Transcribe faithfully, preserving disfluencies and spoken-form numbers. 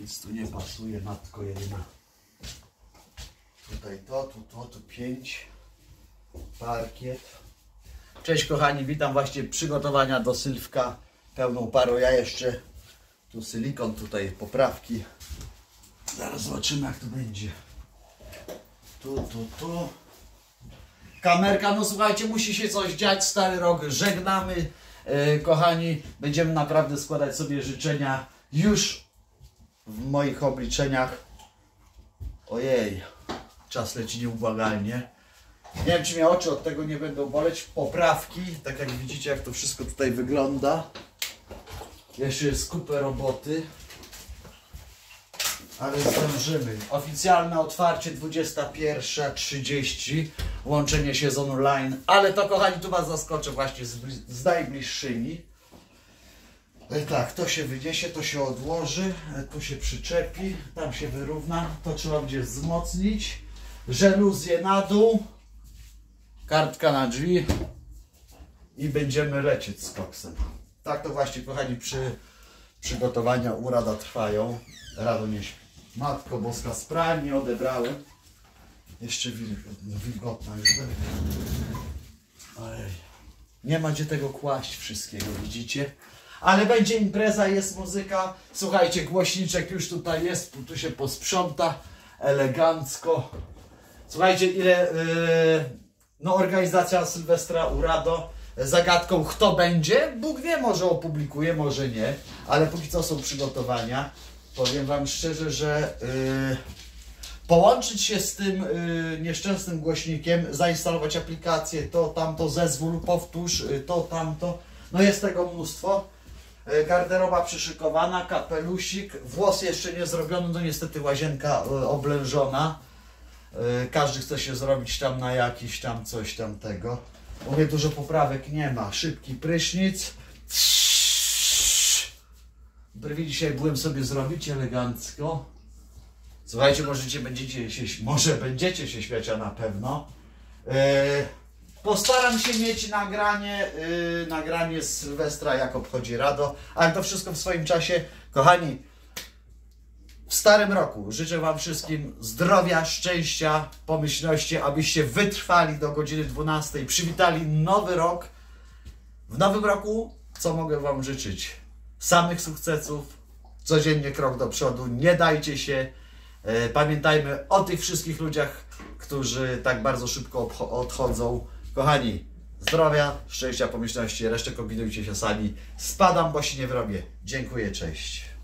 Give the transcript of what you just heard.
Nic tu nie pasuje, matko jedyna. Tutaj to, tu to, tu pięć. Parkiet. Cześć kochani, witam właśnie przygotowania do sylwka pełną parą. Ja jeszcze tu silikon, tutaj poprawki. Zaraz zobaczymy jak to będzie. Tu, tu, tu. Kamerka, no słuchajcie, musi się coś dziać, stary rok, żegnamy. Yy, kochani, będziemy naprawdę składać sobie życzenia już w moich obliczeniach. Ojej, czas leci nieubłagalnie. Nie wiem, czy mnie oczy od tego nie będą boleć. Poprawki, tak jak widzicie, jak to wszystko tutaj wygląda. Jeszcze jest kupę roboty. Ale zdążymy. Oficjalne otwarcie dwudziesta pierwsza trzydzieści. Łączenie się z online. Ale to kochani, tu was zaskoczę właśnie z, z najbliższymi. Tak, to się wyniesie, to się odłoży. Tu się przyczepi. Tam się wyrówna. To trzeba będzie wzmocnić. Żeluzję na dół. Kartka na drzwi. I będziemy lecieć z koksem. Tak to właśnie kochani przy przygotowania u Rada trwają. Rado nie śpi. Matko Boska, sprawnie odebrałem. Jeszcze wilgotna już będzie. Ojej. Nie ma gdzie tego kłaść wszystkiego, widzicie? Ale będzie impreza, jest muzyka. Słuchajcie, głośniczek już tutaj jest, tu się posprząta elegancko. Słuchajcie, ile yy, no organizacja Sylwestra u Rado. Zagadką kto będzie, Bóg wie, może opublikuje, może nie, ale póki co są przygotowania. Powiem wam szczerze, że yy, połączyć się z tym yy, nieszczęsnym głośnikiem, zainstalować aplikację, to, tamto, zezwól, powtórz, yy, to, tamto. No jest tego mnóstwo. Yy, garderoba przyszykowana, kapelusik, włos jeszcze nie zrobiony, no niestety łazienka yy, oblężona. Yy, każdy chce się zrobić tam na jakiś tam coś tamtego. Mówię, dużo poprawek nie ma. Szybki prysznic. Brwi dzisiaj byłem sobie zrobić elegancko. Słuchajcie, możecie, będziecie się, może będziecie się śmiać, a na pewno. Yy, postaram się mieć nagranie, yy, nagranie z Sylwestra, jak obchodzi Rado. Ale to wszystko w swoim czasie. Kochani, w starym roku życzę wam wszystkim zdrowia, szczęścia, pomyślności, abyście wytrwali do godziny dwunastej, przywitali nowy rok. W nowym roku co mogę wam życzyć? Samych sukcesów, codziennie krok do przodu, nie dajcie się. Pamiętajmy o tych wszystkich ludziach, którzy tak bardzo szybko odchodzą. Kochani, zdrowia, szczęścia, pomyślności, resztę kombinujcie się sami. Spadam, bo się nie wyrobię. Dziękuję, cześć.